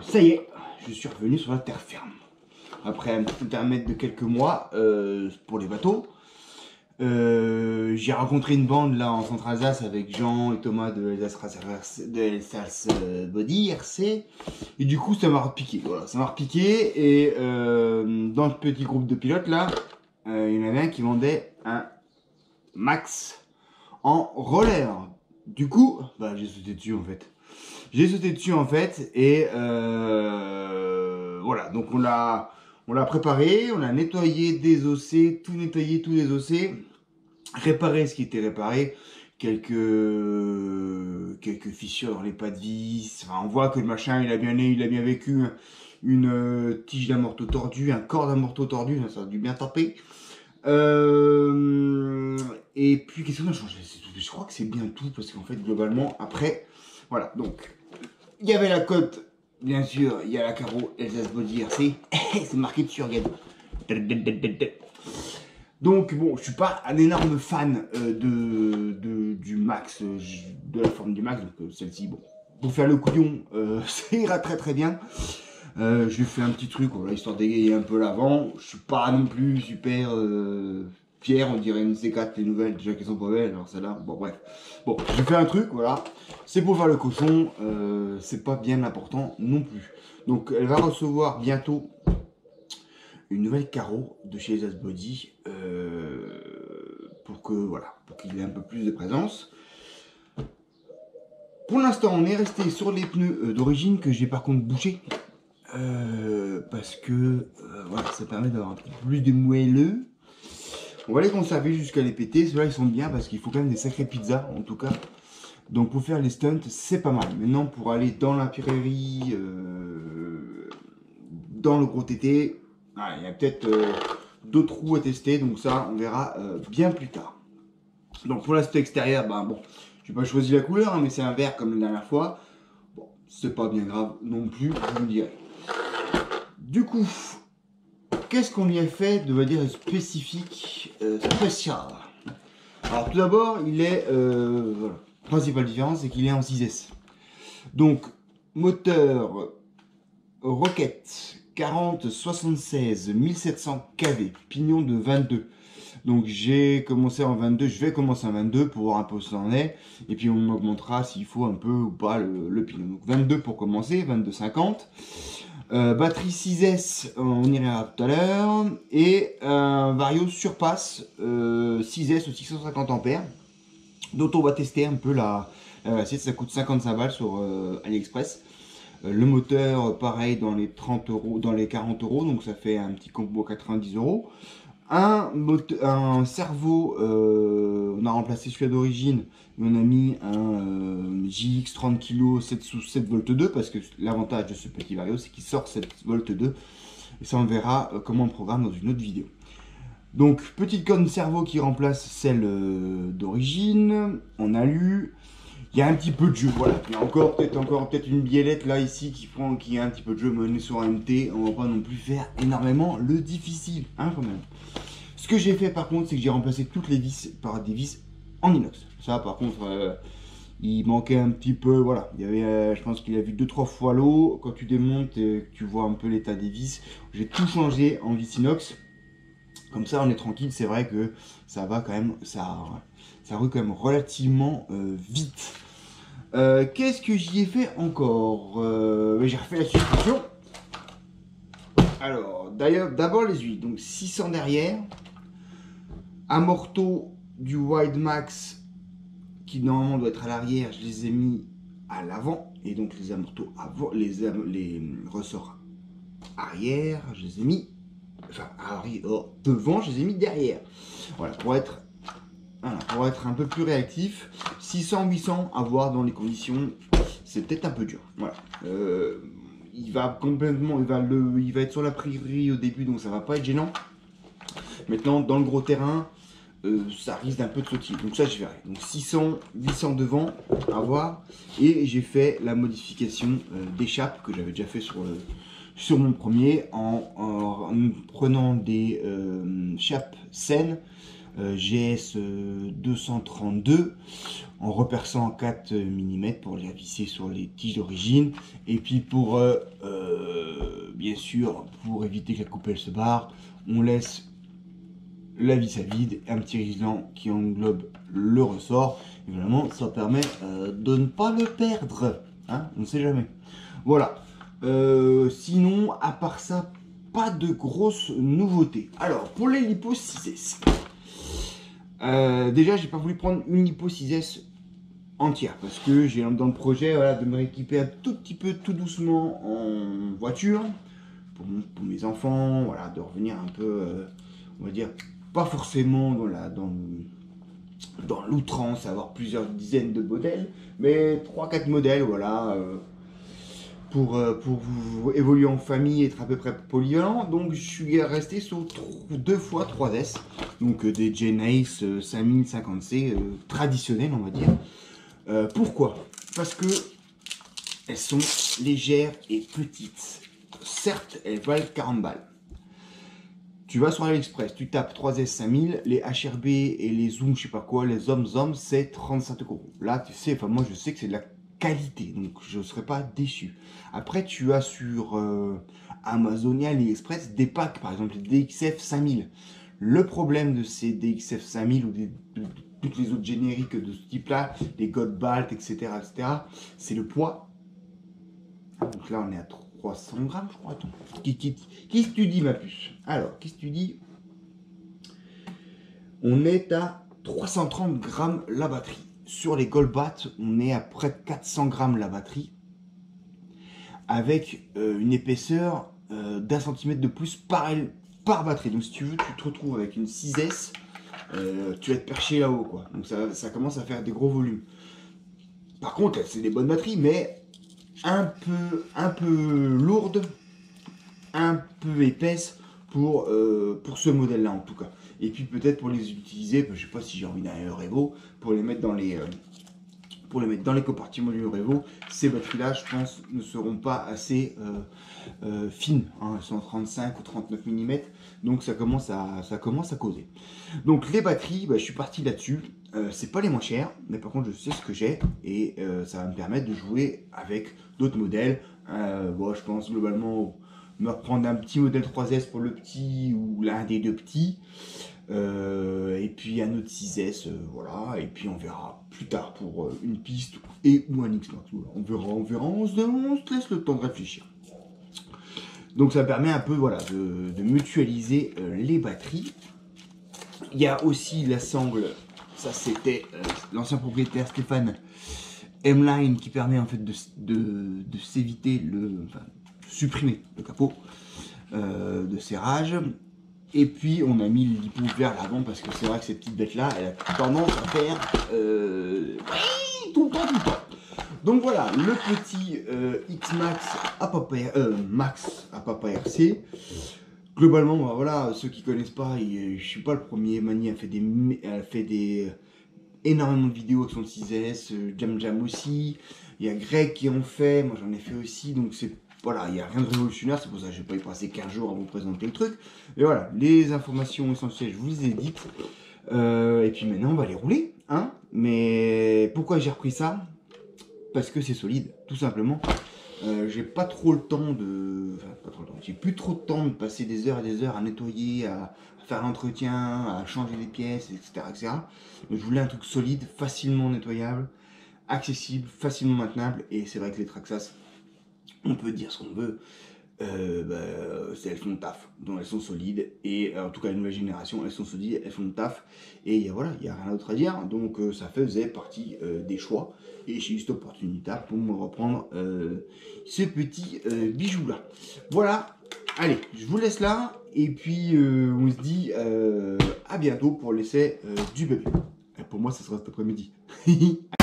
Ça y est, je suis revenu sur la terre ferme. Après un petit intermède de quelques mois pour les bateaux. J'ai rencontré une bande là en Centre-Alsace avec Jean et Thomas de Alsace Body RC. Et du coup ça m'a repiqué. Voilà, ça m'a repiqué. Et dans le petit groupe de pilotes là, il y en avait un qui vendait un Max en roller. Du coup, bah, j'ai sauté dessus en fait. J'ai sauté dessus en fait et voilà, donc on l'a préparé, on l'a nettoyé, désossé, tout nettoyé, tout désossé, réparé ce qui était réparé, quelques fissures dans les pas de vis, enfin, on voit que le machin il a bien vécu, une tige d'amorto tordue, un corps d'amorto tordu, ça a dû bien taper. Et puis qu'est-ce qu'on a changé? Je crois que c'est bien tout parce qu'en fait globalement après, voilà, donc il y avait la cote, bien sûr, il y a la carreau Alsace Body RC, c'est marqué dessus, regarde. Donc bon, je suis pas un énorme fan du Max, de la forme du Max, donc celle-ci, bon, pour faire le couillon, ça ira très très bien. J'ai fait un petit truc, voilà, histoire d'égayer un peu l'avant. Je suis pas non plus super fier, on dirait une C4, les nouvelles, déjà qu'elles sont pas belles, alors celle-là, bon bref. Bon, j'ai fait un truc, voilà, c'est pour faire le cochon, c'est pas bien important non plus. Donc elle va recevoir bientôt une nouvelle carreau de chez Alsace Body, pour que, voilà, pour qu'il ait un peu plus de présence. Pour l'instant, on est resté sur les pneus d'origine que j'ai par contre bouché. Parce que voilà, ça permet d'avoir un petit peu plus de moelleux. On va les conserver jusqu'à les péter. Ceux-là ils sont bien parce qu'il faut quand même des sacrées pizzas en tout cas. Donc pour faire les stunts c'est pas mal. Maintenant pour aller dans la prairie, dans le gros TT, voilà, il y a peut-être d'autres roues à tester. Donc ça on verra bien plus tard. Donc pour l'aspect extérieur, ben bon, j'ai pas choisi la couleur hein, mais c'est un vert comme la dernière fois. Bon, c'est pas bien grave non plus, vous me direz. Du coup, qu'est-ce qu'on y a fait de dire spécifique spécial? Alors tout d'abord, il est voilà. Principale différence, c'est qu'il est en 6S. Donc moteur Rocket 4076 1700 kV, pignon de 22. Donc j'ai commencé en 22, je vais commencer en 22 pour voir un peu ce en est. Et puis on augmentera s'il faut un peu ou pas le pignon. Donc 22 pour commencer, 22,50. Batterie 6S, on y reviendra tout à l'heure. Et un Vario Surpass 6S au 650 ampères, dont on va tester un peu ça coûte 55 balles sur AliExpress. Le moteur, pareil, dans les 30 euros, dans les 40 euros, donc ça fait un petit combo 90 euros. Un cerveau, on a remplacé celui d'origine, on a mis un JX 30 kg 7 sous 7 volts 2 parce que l'avantage de ce petit Vario c'est qu'il sort 7 volts 2 et ça on verra comment on le programme dans une autre vidéo. Donc petite corne cerveau qui remplace celle d'origine, on a lu. Il y a un petit peu de jeu, voilà. Il y a encore peut-être une biellette là ici qui a un petit peu de jeu, mais on est sur un MT, on va pas non plus faire énormément le difficile, hein quand même. Ce que j'ai fait par contre, c'est que j'ai remplacé toutes les vis par des vis en inox. Ça par contre, il manquait un petit peu, voilà. Il y avait, je pense qu'il a vu 2-3 fois l'eau. Quand tu démontes et que tu vois un peu l'état des vis, j'ai tout changé en vis inox. Comme ça on est tranquille, c'est vrai que ça va quand même, ça roule quand même relativement vite. Qu'est-ce que j'y ai fait encore? J'ai refait la suspension. Alors, d'abord les huiles, donc 600 derrière, amorto du Wide Max qui normalement doit être à l'arrière, je les ai mis à l'avant, et donc les amortos avant, les ressorts arrière, je les ai mis, enfin arrière, devant, je les ai mis derrière. Voilà, pour être un peu plus réactif. 600-800 à voir dans les conditions, c'est peut-être un peu dur. Voilà. Il va être sur la prairie au début, donc ça va pas être gênant. Maintenant, dans le gros terrain, ça risque d'un peu de sautiller. Donc ça, je verrai. Donc 600-800 devant, à voir. Et j'ai fait la modification d'échappe que j'avais déjà fait sur mon premier en prenant des chapes saines. GS 232 en reperçant en 4 mm pour les visser sur les tiges d'origine, et puis pour bien sûr, pour éviter que la coupelle se barre, on laisse la vis à vide, un petit réglant qui englobe le ressort. Évidemment, ça permet de ne pas le perdre. Hein, on ne sait jamais. Voilà. Sinon, à part ça, pas de grosses nouveautés. Alors, pour les lipo 6S. Déjà, j'ai pas voulu prendre une lipo 6S entière parce que j'ai dans le projet voilà, de me rééquiper un tout petit peu tout doucement en voiture pour mes enfants, voilà, de revenir un peu, on va dire, pas forcément dans l'outrance, avoir plusieurs dizaines de modèles, mais 3-4 modèles, voilà, pour vous évoluer en famille, être à peu près polyvalent. Donc je suis resté sur 2 fois 3S, donc des Genesis 5050C traditionnels, on va dire. Pourquoi? Parce que elles sont légères et petites. Certes, elles valent 40 balles. Tu vas sur AliExpress, tu tapes 3S 5000, les HRB et les Zoom, je sais pas quoi, les Zoom, c'est 35 €. Là, tu sais, enfin moi je sais que c'est de la qualité, donc je ne serais pas déçu. Après, tu as sur Amazon et AliExpress des packs, par exemple les DXF 5000. Le problème de ces DXF 5000 ou de toutes les autres génériques de ce type-là, les Godbalt, etc., c'est le poids. Donc là, on est à 300 grammes, je crois. Qu'est-ce que tu dis, ma puce? Alors, qu'est-ce que tu dis? On est à 330 grammes la batterie. Sur les Goldbat, on est à près de 400 grammes la batterie, avec une épaisseur d'1 centimètre de plus par batterie. Donc si tu veux, tu te retrouves avec une 6S, tu vas être perché là-haut, quoi. Donc ça commence à faire des gros volumes. Par contre, c'est des bonnes batteries, mais un peu lourdes, un peu épaisses pour ce modèle-là en tout cas. Et puis peut-être pour les utiliser, je sais pas si j'ai envie d'un Revo, pour les mettre dans les compartiments du Revo. Ces batteries-là, je pense, ne seront pas assez fines. Hein. Elles sont 35 ou 39 mm, donc ça commence à causer. Donc les batteries, je suis parti là-dessus. C'est pas les moins chers, mais par contre je sais ce que j'ai et ça va me permettre de jouer avec d'autres modèles. Je pense globalement me reprendre un petit modèle 3S pour le petit ou l'un des deux petits. Et puis un autre 6S, voilà, et puis on verra plus tard pour une piste et ou un X-Max. Voilà. On verra, on se laisse le temps de réfléchir. Donc ça permet un peu voilà, de mutualiser les batteries. Il y a aussi la sangle, ça c'était l'ancien propriétaire Stéphane M-Line qui permet en fait de s'éviter supprimer le capot de serrage. Et puis on a mis l'hypo vers l'avant parce que c'est vrai que cette petite bête là elle a tendance à faire tout le temps. Donc voilà le petit X-Max à papa Max à papa RC. Globalement voilà, ceux qui connaissent pas, je suis pas le premier. Mani a fait énormément de vidéos avec son 6S, Jam aussi, il y a Greg qui en fait, moi j'en ai fait aussi, donc c'est voilà, il n'y a rien de révolutionnaire, c'est pour ça que je vais pas y passer 15 jours à vous présenter le truc. Et voilà, les informations essentielles, je vous les ai dites. Et puis maintenant, on va les rouler. Hein. Mais pourquoi j'ai repris ça? Parce que c'est solide, tout simplement. J'ai pas trop le temps de... Enfin, pas trop le temps. J'ai plus trop de temps de passer des heures et des heures à nettoyer, à faire l'entretien, à changer les pièces, etc. Donc je voulais un truc solide, facilement nettoyable, accessible, facilement maintenable. Et c'est vrai que les Traxxas, on peut dire ce qu'on veut, elles font le taf, donc elles sont solides, et en tout cas la nouvelle génération, elles sont solides, elles font le taf, et voilà, il n'y a rien d'autre à dire, donc ça faisait partie des choix, et j'ai eu cette opportunité pour me reprendre ce petit bijou là. Voilà, allez, je vous laisse là, et puis on se dit à bientôt pour l'essai du bébé. Et pour moi, ça sera cet après-midi.